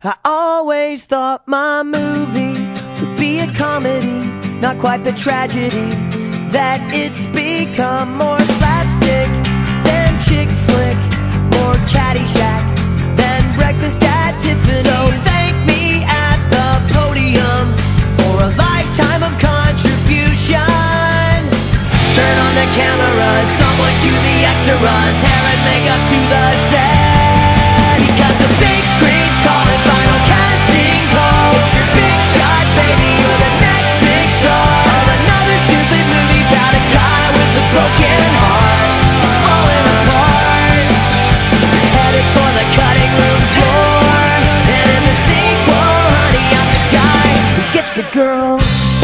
I always thought my movie would be a comedy, not quite the tragedy that it's become. More slapstick than chick flick, more Caddyshack than breakfast at Tiffany. So thank me at the podium for a lifetime of contribution. Turn on the camera, someone cue the extras, hair and makeup to the set, because the big screen's calling, final casting call. It's your big shot, baby, you're the next big star of another stupid movie about a guy with a broken heart, he's falling apart. You're headed for the cutting room floor, and in the sequel, honey, I'm the guy who gets the girl.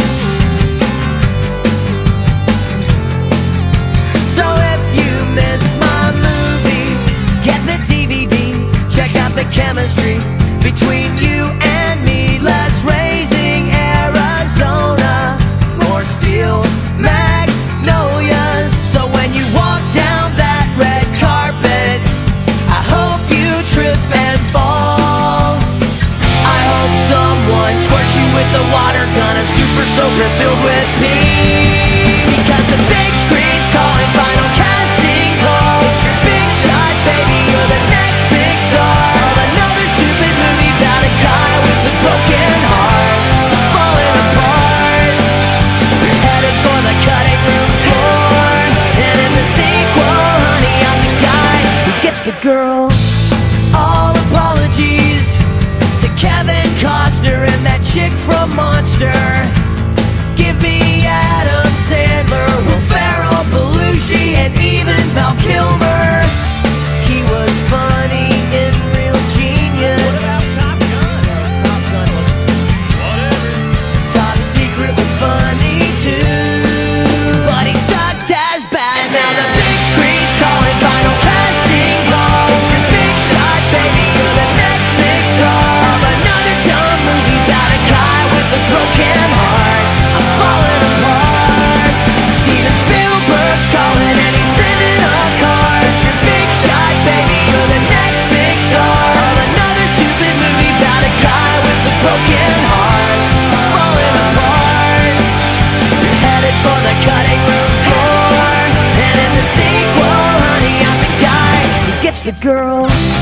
So if you miss my movie, get the DVD, check out the chemistry between you and me. Less raising Arizona, more steel Magnolias. So when you walk down that red carpet, I hope you trip and fall. I hope someone squirts you with a water gun, a super soaker filled with pee, because the big screen's calling, final casting call. It's your big shot, baby, you're the next big star of another stupid movie about a guy with a broken heart, he's falling apart. You're headed for the cutting room floor, and in the sequel, honey, I'm the guy who gets the girl. All apologies to Kevin Costner and that chick from Monster. Give me Adam Sandler, Will Ferrell, Belushi, and even Val Kilmer. He was funny in Real Genius. What about Top Gun? Top Gun was Whatever. Top Secret was funny too, but he sucked as bad. Now the big screen's calling, final casting call. It's your big shot, baby, you're the next big star of another dumb movie about a guy with a broken heart, I'm falling apart. Steven Spielberg's calling and he's sending a card. It's your big shot, baby, you're the next big star of another stupid movie about a guy with a broken heart, he's falling apart. You're headed for the cutting room floor, and in the sequel, honey, I'm the guy who gets the girl.